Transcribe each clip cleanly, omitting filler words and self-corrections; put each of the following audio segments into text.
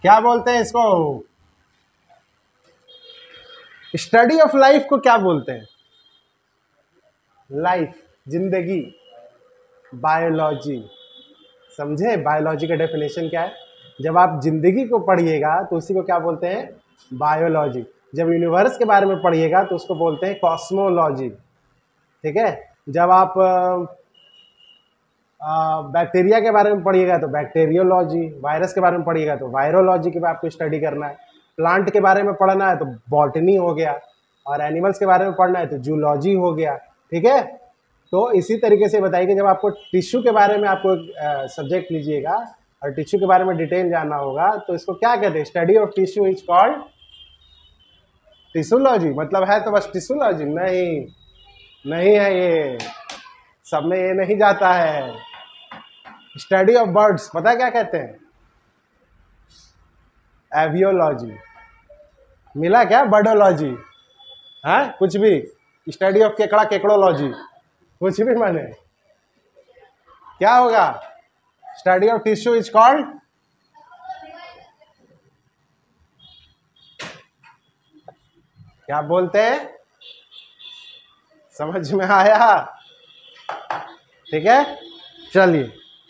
क्या बोलते हैं इसको? स्टडी ऑफ लाइफ को क्या बोलते हैं? लाइफ, जिंदगी, बायोलॉजी। समझे बायोलॉजी का डेफिनेशन क्या है? जब आप जिंदगी को पढ़िएगा तो उसी को क्या बोलते हैं? बायोलॉजी। जब यूनिवर्स के बारे में पढ़िएगा तो उसको बोलते हैं कॉस्मोलॉजी। ठीक है। जब आप बैक्टीरिया के बारे में पढ़िएगा तो बैक्टीरियोलॉजी, वायरस के बारे में पढ़िएगा तो वायरोलॉजी के आपको स्टडी करना है, प्लांट के बारे में पढ़ना है तो बॉटनी हो गया, और एनिमल्स के बारे में पढ़ना है तो जूलॉजी हो गया। ठीक है। तो इसी तरीके से बताइए कि जब आपको टिश्यू के बारे में आपको सब्जेक्ट लीजिएगा और टिश्यू के बारे में डिटेल जानना होगा तो इसको क्या कहते हैं? Study of tissue is called tissuelogy. मतलब है तो बस टिश्यूलॉजी? नहीं, नहीं है, ये सब में ये नहीं जाता है। स्टडी ऑफ बर्ड्स पता है क्या कहते हैं? एवियोलॉजी। मिला क्या? बर्डोलॉजी? हाँ, कुछ भी। स्टडी ऑफ केकड़ा, केकड़ोलॉजी, कुछ भी माने। क्या होगा? Study of tissue is called क्या बोलते हैं? समझ में आया? ठीक है, चलिए।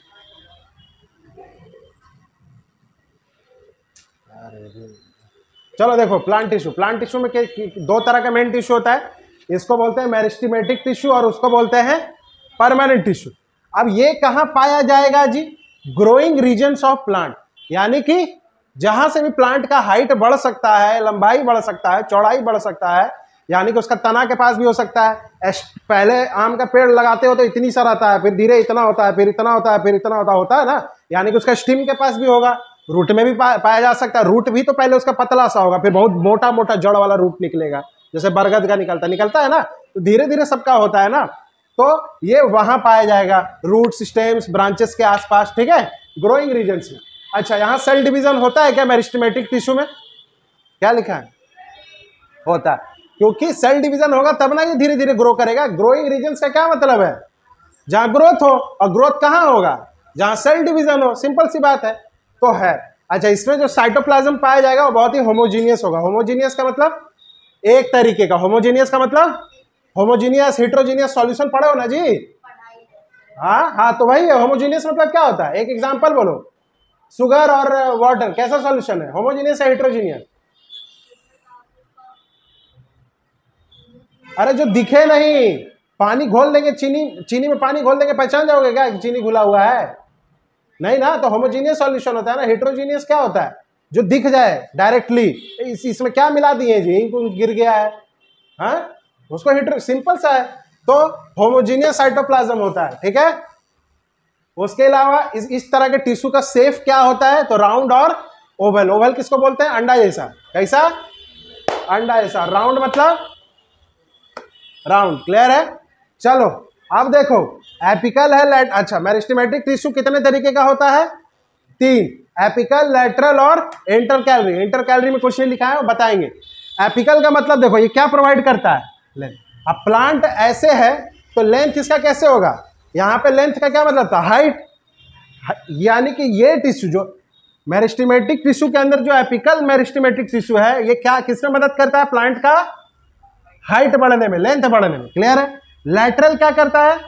चलो देखो, प्लांट टिश्यू। प्लांट टिश्यू में दो तरह का मेन टिश्यू होता है। इसको बोलते हैं मेरिस्टेमेटिक टिश्यू और उसको बोलते हैं परमानेंट टिश्यू। अब ये कहां पाया जाएगा जी? ग्रोइंग रीजन्स ऑफ प्लांट, यानी कि जहां से भी प्लांट का हाइट बढ़ सकता है, लंबाई बढ़ सकता है, चौड़ाई बढ़ सकता है, यानी कि उसका तना के पास भी हो सकता है। पहले आम का पेड़ लगाते हो तो इतनी सा रहता है, फिर धीरे इतना होता है, फिर इतना होता है, फिर इतना होता है ना, यानी कि उसका स्टिम के पास भी होगा। रूट में भी पाया जा सकता है। रूट भी तो पहले उसका पतला सा होगा, फिर बहुत मोटा मोटा जड़ वाला रूट निकलेगा, जैसे बरगद का निकलता है ना। तो धीरे धीरे सबका होता है ना। तो ये वहां पाया जाएगा, रूट्स, स्टेम्स, ब्रांचेस के आसपास। ठीक है, ग्रोइंग रीजन्स में। अच्छा, यहां सेल डिवीजन होता है क्या मेरिस्टेमेटिक टिश्यू में? क्या लिखा है? होता है, क्योंकि सेल डिवीजन होगा तब ना ये धीरे धीरे ग्रो करेगा। ग्रोइंग रीजन्स का क्या मतलब है? जहां ग्रोथ हो, और ग्रोथ कहां होगा? जहां सेल डिवीजन हो। सिंपल सी बात है। तो है। अच्छा, इसमें जो साइटोप्लाज्म पाया जाएगा वो बहुत ही होमोजीनियस होगा। होमोजीनियस का मतलब एक तरीके का। होमोजीनियस का मतलब होमोजीनियस, हेट्रोजीनियस सॉल्यूशन पढ़े हो ना जी? हाँ हाँ, तो वही है होमोजीनियस। मतलब क्या होता है? एक एग्जांपल बोलो। शुगर और वाटर कैसा सॉल्यूशन है? होमोजीनियस या हेट्रोजीनियस? अरे जो दिखे नहीं, पानी घोल देंगे, चीनी में पानी घोल देंगे, पहचान जाओगे क्या चीनी घुला हुआ है? नहीं ना, तो होमोजीनियस सॉल्यूशन होता है ना। हेट्रोजीनियस क्या होता है? जो दिख जाए डायरेक्टली। इसमें क्या मिला दिए जी? गिर गया है, हाँ, उसको हेट्रो, सिंपल सा है। तो होमोजीनियस साइटोप्लाज्म होता है। ठीक है। उसके अलावा इस तरह के टिश्यू का शेप क्या होता है? तो राउंड और ओवल। ओवल किसको बोलते हैं? अंडा जैसा। कैसा? अंडा जैसा। राउंड मतलब राउंड। क्लियर है? चलो अब देखो, एपिकल है, अच्छा, मेरिस्टेमेटिक टिश्यू कितने तरीके का होता है? 3, एपिकल, लेटरल और इंटरकैलरी। इंटरकैलरी में क्वेश्चन लिखा है, बताएंगे। एपिकल का मतलब देखो ये क्या प्रोवाइड करता है? लेंथ। अब प्लांट ऐसे है तो लेंथ इसका कैसे होगा? यहां पे लेंथ का क्या मतलब था? हाइट। यानी कि ये टिश्यू जो मेरिस्टेमेटिक टिश्यू के अंदर जो एपिकल मेरिस्टेमेटिक टिश्यू है, ये क्या किसमें मदद करता है? प्लांट का हाइट बढ़ने में, लेंथ बढ़ने में। क्लियर है? लैटरल क्या करता है?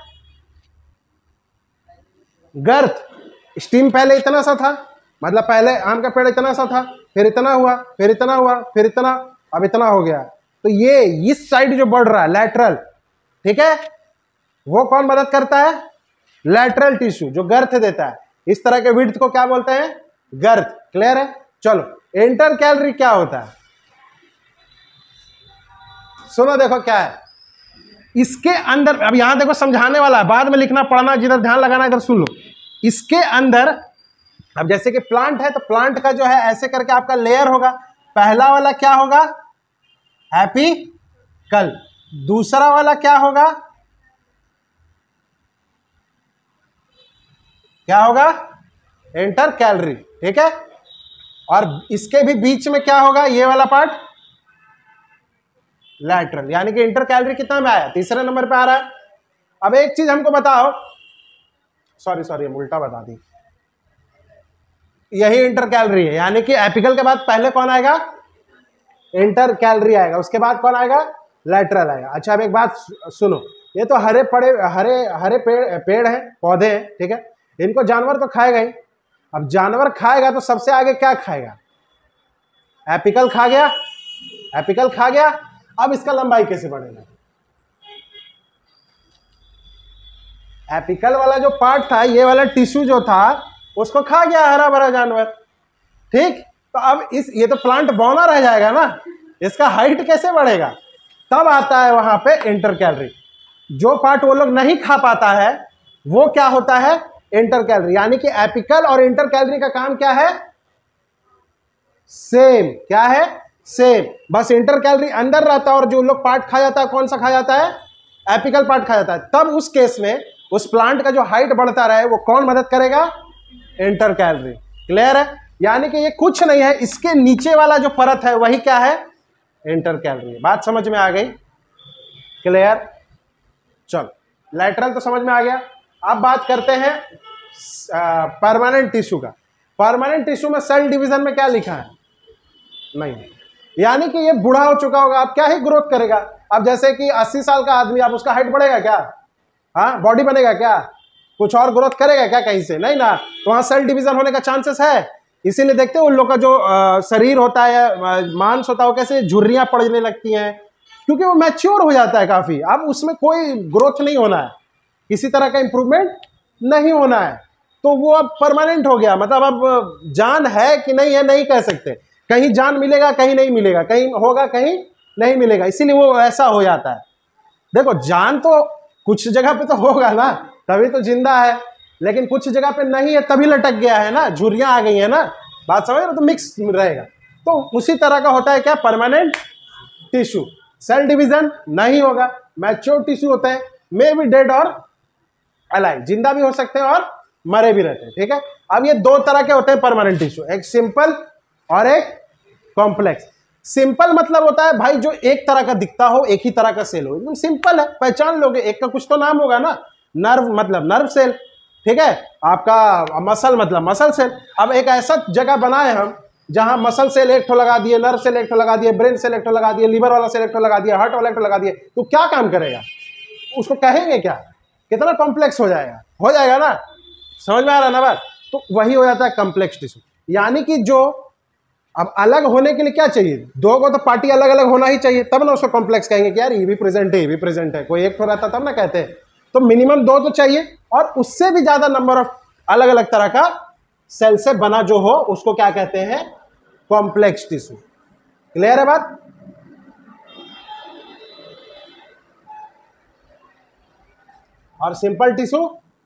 गर्थ। स्टीम पहले इतना सा था, मतलब पहले आम का पेड़ इतना सा था, फिर इतना हुआ, फिर इतना हुआ, फिर इतना, अब इतना हो गया। तो ये इस साइड जो बढ़ रहा है लैटरल, ठीक है, वो कौन मदद करता है? लैटरल टिश्यू जो गर्थ देता है। इस तरह के विड्थ को क्या बोलते हैं? गर्थ। क्लियर है? चलो इंटर कैलरी क्या होता है? सुनो देखो क्या है इसके अंदर। अब यहां देखो समझाने वाला है, बाद में लिखना पढ़ना, जिधर ध्यान लगाना इधर सुन लो। इसके अंदर अब जैसे कि प्लांट है तो प्लांट का जो है ऐसे करके आपका लेयर होगा। पहला वाला क्या होगा? एपिकल। दूसरा वाला क्या होगा? क्या होगा? इंटरकैलरी। ठीक है। और इसके भी बीच में क्या होगा? ये वाला पार्ट लैटरल। यानी कि इंटरकैलरी कितना में आया? तीसरे नंबर पे आ रहा है। अब एक चीज हमको बताओ, सॉरी हम उल्टा बता दी। यही इंटर कैलोरी है, यानी कि एपिकल के बाद पहले कौन आएगा? इंटर कैलोरी आएगा, उसके बाद कौन आएगा? लैटरल आएगा। अच्छा अब एक बात सुनो, ये तो हरे पेड़ हैं, पौधे हैं, ठीक है, इनको जानवर तो खाएगा ही। अब जानवर खाएगा तो सबसे आगे क्या खाएगा? एपिकल खा गया, एपिकल खा गया। अब इसका लंबाई कैसे बढ़ेगा? एपिकल वाला जो पार्ट था, ये वाला टिश्यू जो था, उसको खा गया हरा भरा जानवर, ठीक। तो अब ये तो प्लांट बौना रह जाएगा ना, इसका हाइट कैसे बढ़ेगा? तब आता है वहां पे इंटर कैलोरी। जो पार्ट वो लोग नहीं खा पाता है वो क्या होता है? Intercalary. यानी कि एपिकल और इंटर कैलोरी का काम क्या है? सेम। क्या है? सेम। बस इंटर कैलोरी अंदर रहता है और जो लोग पार्ट खा जाता है, कौन सा खा जाता है? एपिकल पार्ट खा जाता है। तब उस केस में उस प्लांट का जो हाइट बढ़ता रहे वो कौन मदद करेगा? Inter calorie. क्लियर है? यानी कि ये कुछ नहीं है, इसके नीचे वाला जो परत है वही क्या है? Intercalary. बात समझ में आ गई? क्लियर? चलो, लैटरल तो समझ में आ गया। अब बात करते हैं परमानेंट टिश्यू का। परमानेंट टिश्यू में सेल डिवीजन में क्या लिखा है? नहीं, यानी कि ये बूढ़ा हो चुका होगा, अब क्या ही ग्रोथ करेगा। अब जैसे कि 80 साल का आदमी, अब उसका हाइट बढ़ेगा क्या? हाँ, बॉडी बनेगा क्या? कुछ और ग्रोथ करेगा क्या कहीं से? नहीं ना। तो वहां सेल डिवीजन होने का चांसेस है। इसीलिए देखते हो उन लोग का जो शरीर होता है, मांस होता है, वो कैसे झुर्रियां पड़ने लगती हैं, क्योंकि वो मैच्योर हो जाता है काफी। अब उसमें कोई ग्रोथ नहीं होना है, किसी तरह का इंप्रूवमेंट नहीं होना है, तो वो अब परमानेंट हो गया। मतलब अब जान है कि नहीं है नहीं कह सकते, कहीं जान मिलेगा कहीं नहीं मिलेगा, कहीं होगा कहीं नहीं मिलेगा, इसीलिए वो ऐसा हो जाता है। देखो, जान तो कुछ जगह पे तो होगा ना, तभी तो जिंदा है, लेकिन कुछ जगह पे नहीं है तभी लटक गया है ना, झुर्रियां आ गई है ना। बात समझ रहे हो? तो मिक्स रहेगा। तो उसी तरह का होता है क्या? Permanent tissue. सेल डिवीजन नहीं होगा, मैच्योर टिश्यू होते हैं, मे बी डेड और अलाइव, जिंदा भी हो सकते हैं और मरे भी रहते हैं, ठीक है। अब ये दो तरह के होते हैं परमानेंट टिश्यू, एक सिंपल और एक कॉम्प्लेक्स। सिंपल मतलब होता है भाई जो एक तरह का दिखता हो, एक ही तरह का सेल हो, एकदम सिंपल है, पहचान लोगे। एक का कुछ तो नाम होगा ना, नर्व मतलब नर्व सेल, ठीक है, आपका मसल मतलब मसल सेल। अब एक ऐसा जगह बनाए हम जहां मसल सेल एक ठो लगा दिए, नर्व सेल एक ठो लगा दिए, ब्रेन सेल एक ठो लगा दिए, लीवर वाला सेल एक ठो लगा दिया, हार्ट वाला एक ठो लगा दिए, तो क्या काम करेगा? उसको कहेंगे क्या? कितना कॉम्प्लेक्स हो जाएगा? हो जाएगा ना। समझ में आ रहा ना बात? तो वही हो जाता है कॉम्प्लेक्स टिश्यू। यानी कि जो अब अलग होने के लिए क्या चाहिए? दो को तो पार्टी अलग अलग होना ही चाहिए, तब ना उसको कॉम्प्लेक्स कहेंगे कि यार ये भी प्रेजेंट है, ये भी प्रेजेंट है। कोई एक तो रहता तब ना कहते हैं। तो मिनिमम दो तो चाहिए, और उससे भी ज्यादा नंबर ऑफ अलग अलग तरह का सेल से बना जो हो उसको क्या कहते हैं? Complex tissue. क्लियर है बात? और सिंपल टिश्यू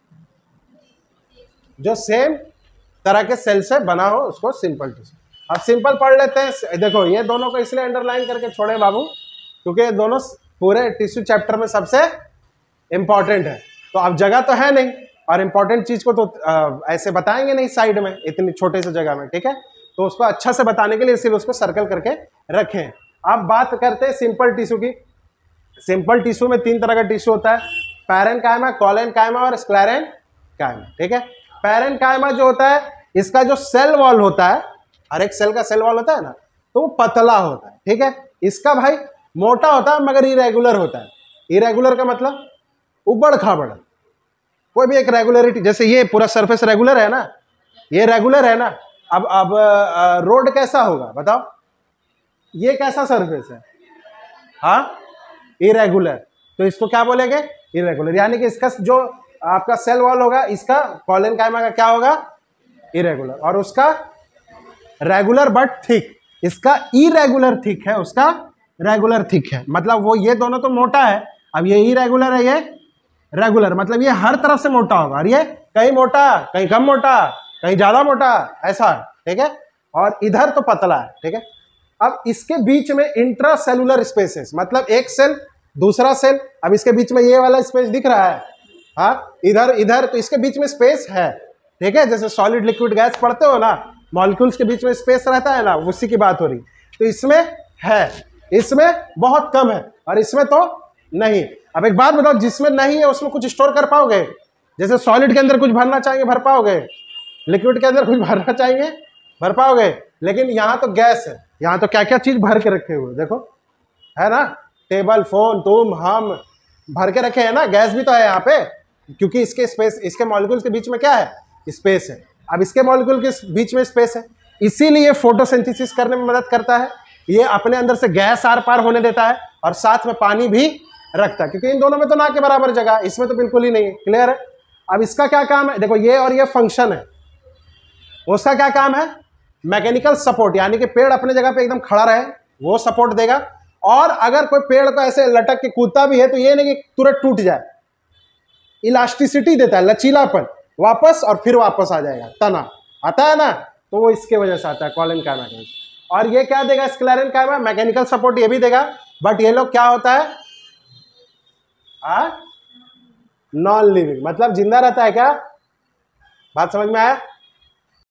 जो सेम तरह के सेल से बना हो उसको सिंपल टिश्यू। अब सिंपल पढ़ लेते हैं। देखो, ये दोनों को इसलिए अंडरलाइन करके छोड़े बाबू, क्योंकि ये दोनों पूरे टिश्यू चैप्टर में सबसे इंपॉर्टेंट है। तो अब जगह तो है नहीं, और इंपॉर्टेंट चीज को तो ऐसे बताएंगे नहीं साइड में, इतनी छोटे से जगह में, ठीक है। तो उसको अच्छा से बताने के लिए इसीलिए उसको सर्कल करके रखें। अब बात करते हैं सिंपल टिश्यू की। सिंपल टिश्यू में तीन तरह का टिश्यू होता है, पैरेन्काइमा, कोलेनकाइमा और स्क्लेरेन्काइमा, ठीक है। पैरेन्काइमा जो होता है, इसका जो सेल वॉल होता है, हर एक सेल का सेल वॉल होता है ना, तो वो पतला होता है, ठीक है। इसका भाई मोटा होता है मगर इरेगुलर होता है। इरेगुलर का मतलब उबड़ खाबड़, कोई भी एक रेगुलरिटी, जैसे ये पूरा सरफेस रेगुलर है ना, ये रेगुलर है ना। अब रोड कैसा होगा बताओ? ये कैसा सरफेस है? हाँ, इरेगुलर। तो इसको क्या बोलेंगे? इरेगुलर। यानी कि इसका जो आपका सेल वॉल होगा, इसका कोलेनकाइमा का क्या होगा? इरेगुलर। और उसका रेगुलर बट थिक, इसका इरेगुलर थिक है, उसका रेगुलर थिक है। मतलब वो ये दोनों तो मोटा है, अब ये इरेगुलर है, ये रेगुलर, मतलब ये हर तरफ से मोटा होगा, और ये कहीं मोटा कहीं कम मोटा कहीं ज्यादा मोटा, ऐसा, ठीक है। और इधर तो पतला है, ठीक है। अब इसके बीच में इंट्रा सेलुलर स्पेसेस, मतलब एक सेल दूसरा सेल, अब इसके बीच में ये वाला स्पेस दिख रहा है, हाँ, इधर इधर, तो इसके बीच में स्पेस है, ठीक है। जैसे सॉलिड लिक्विड गैस पढ़ते हो ना, मॉलिक्यूल्स के बीच में स्पेस रहता है ना, उसी की बात हो रही। तो इसमें है, इसमें बहुत कम है, और इसमें तो नहीं। अब एक बात बताओ, जिसमें नहीं है उसमें कुछ स्टोर कर पाओगे? जैसे सॉलिड के अंदर कुछ भरना चाहेंगे, भर पाओगे? लिक्विड के अंदर कुछ भरना चाहिए, भर पाओगे? लेकिन यहाँ तो गैस है, यहाँ तो क्या क्या चीज भर के रखे हुए देखो, है ना, टेबल, फोन, तुम, हम भर के रखे हैं ना, गैस भी तो है यहाँ पे, क्योंकि इसके स्पेस, इसके मॉलिक्यूल्स के बीच में क्या है, स्पेस है। अब इसके मॉलिक्यूल के बीच में स्पेस है, इसीलिए फोटोसिंथेसिस करने में मदद करता है। ये अपने अंदर से गैस आर पार होने देता है और साथ में पानी भी रखता है, क्योंकि इन दोनों में तो ना के बराबर जगह, इसमें तो बिल्कुल ही नहीं है। क्लियर है? अब इसका क्या काम है, देखो ये और ये फंक्शन है, उसका क्या काम है, मैकेनिकल सपोर्ट, यानी कि पेड़ अपने जगह पे एकदम खड़ा रहे, वो सपोर्ट देगा। और अगर कोई पेड़ को ऐसे लटक के कूदता भी है तो ये नहीं कि तुरंत टूट जाए, इलास्टिसिटी देता है, लचीलापन, वापस और फिर वापस आ जाएगा, तना आता है ना, तो वो इसके वजह से आता है, कॉलिन का मैकेनिज्म। और ये क्या देगा, स्क्लेरन का मैकेनिकल सपोर्ट ये भी देगा, बट ये लोग क्या होता है, नॉन लिविंग, मतलब जिंदा रहता है क्या, बात समझ में आया?